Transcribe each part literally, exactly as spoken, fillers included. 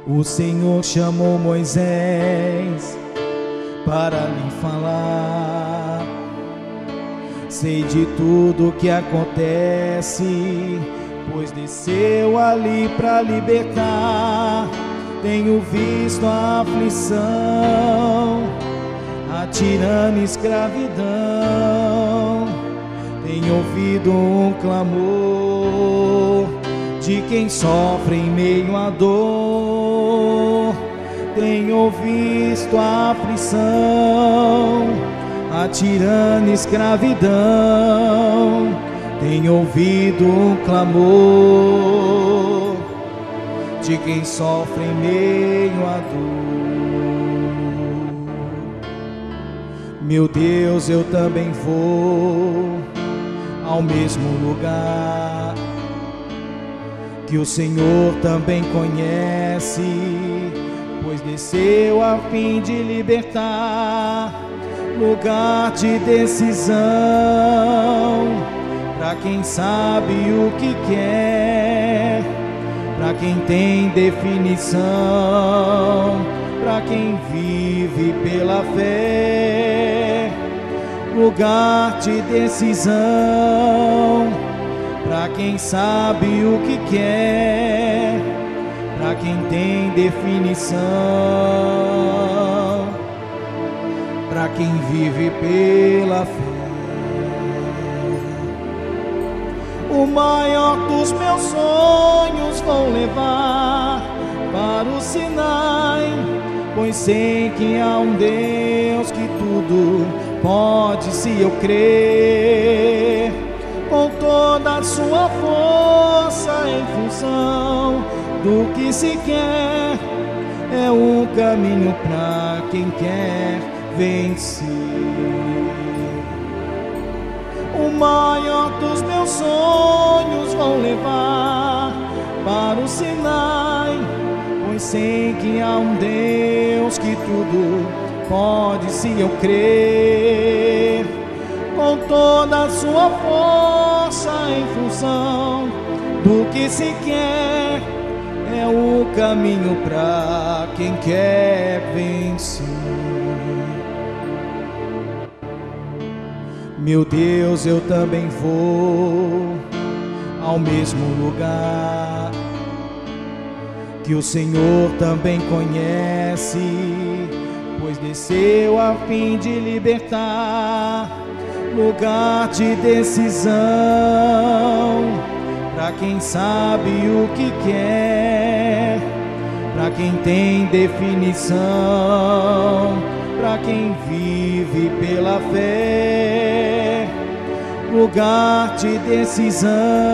O Senhor chamou Moisés para lhe falar. Sei de tudo que acontece, pois desceu ali para libertar. Tenho visto a aflição, a tirana escravidão. Tenho ouvido um clamor de quem sofre em meio à dor. Tenho visto a aflição, a tirana escravidão. Tenho ouvido um clamor de quem sofre em meio à dor. Meu Deus, eu também vou ao mesmo lugar que o Senhor também conhece, pois desceu a fim de libertar. Lugar de decisão para quem sabe o que quer, para quem tem definição, para quem vive pela fé. Lugar de decisão para quem sabe o que quer, para quem tem definição, para quem vive pela fé. O maior dos meus sonhos vou levar para o Sinai, pois sei que há um Deus que tudo pode se eu crer. Com toda a sua força em função do que se quer, é um caminho para quem quer vencer. O maior dos meus sonhos vou levar para o Sinai, pois sei que há um Deus que tudo pode se eu crer. Com toda a sua força em função do que se quer, é o caminho para quem quer vencer. Meu Deus, eu também vou ao mesmo lugar que o Senhor também conhece, pois desceu a fim de libertar. Lugar de decisão para quem sabe o que quer, para quem tem definição, para quem vive pela fé. Lugar de decisão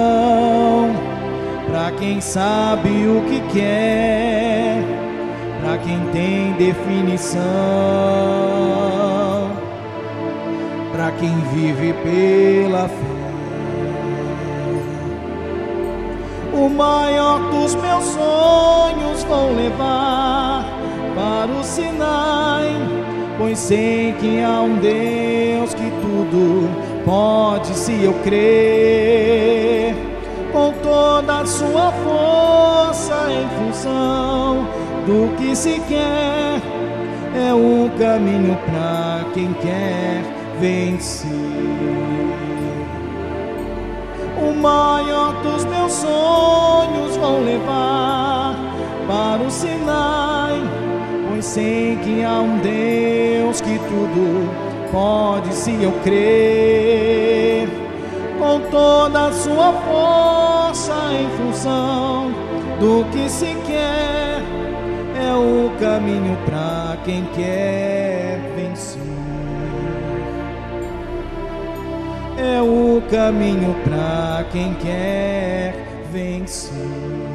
para quem sabe o que quer, para quem tem definição, para quem vive pela fé. O maior dos meus sonhos vou levar para o Sinai, pois sei que há um Deus que tudo pode se eu crer. Com toda a sua força em função do que se quer, é um caminho para quem quer vencer. O maior dos meus sonhos vou levar para o Sinai, pois sei que há um Deus que tudo pode se eu crer. Com toda a sua força em função do que se quer, é o caminho para quem quer vencer. É o caminho para quem quer vencer.